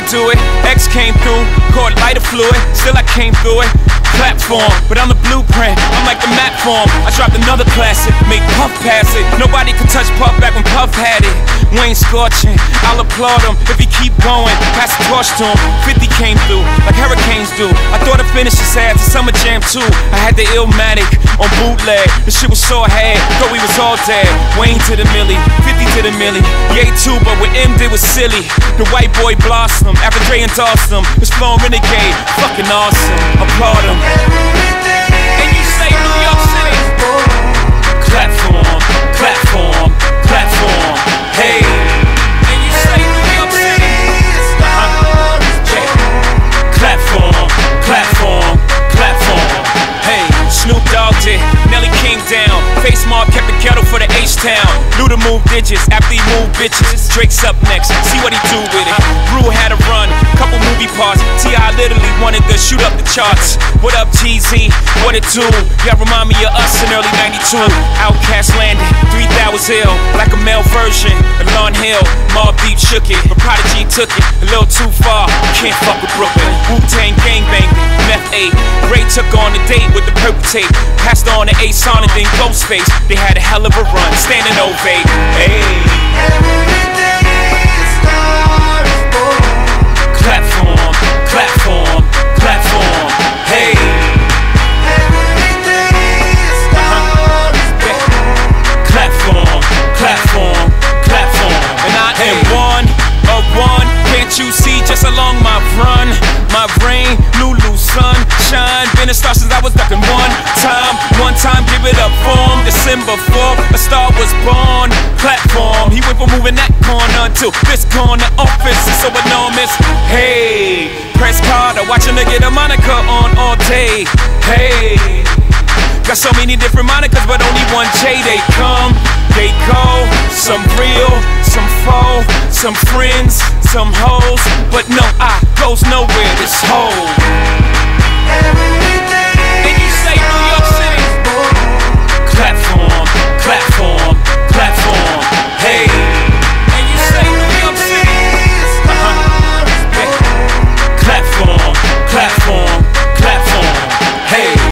do it. X came through, caught lighter fluid, still I came through it. Platform, but I'm the blueprint, I'm like the map form. I dropped another classic, made Puff pass it. Nobody could touch Puff back when Puff had it. Wayne scorching, I'll applaud him if he keep going. Pass the torch to him, 50 came through, like hurricanes do. I thought I finished his ass, the Summer Jam too. I had the Illmatic on bootleg, the shit was so hard, thought we was all dead. Wayne to the milli, 50 to the milli. Yay too, but what M did was silly. The white boy blossom, after Dre endorsed him. His flow renegade, fucking awesome, applaud him. And you say New York City, clap for him, clap for him, clap for him. Hey, and you say New York City, yeah. Clap for him, clap for him, clap for him. Hey, Snoop Dogg did, Nelly King down, Face Mob kept the kettle for the H-Town. Luda moved digits after he moved bitches. Drake's up next, see what he do with it. Brew had a run, couple movie parts. T.I. literally wanted to shoot up the charts. What up, TZ? What it do? Y'all remind me of us in early '92. Outkast landed, 3,000 ill, like a male version of Lauryn Hill. Mobb Deep shook it, but Prodigy took it a little too far. Can't fuck with Brooklyn. Wu-Tang gangbanged it, Meth 8. Ray took on a date with the purple tape. Passed on to Ace on and then Ghostface. They had a hell of a run, standing ovate. Hey. Clap for him, clap for him, clap for him. Hey. Clap for him, clap for him, clap for him. And I am one of one. Can't you see just along my run? My rain, Lulu, sunshine. Been a star since I was ducking one time, give it up for him. December 4th, a star was born. Platform, he went from moving that corner to this corner. Office is so enormous. Hey, press Carter, watching her get a moniker on all day. Hey, got so many different monikers, but only one J. They come, they go. Some real, some faux, some friends, some hoes. But no, I goes nowhere, this whole. And you say